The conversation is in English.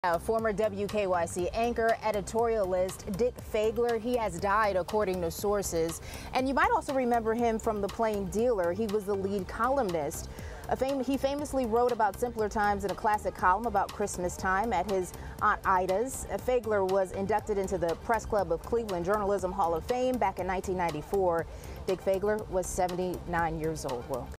Former WKYC anchor, editorialist Dick Feagler, he has died according to sources. And you might also remember him from The Plain Dealer. He was the lead columnist. He famously wrote about simpler times in a classic column about Christmas time at his Aunt Ida's. Feagler was inducted into the Press Club of Cleveland Journalism Hall of Fame back in 1994. Dick Feagler was 79 years old.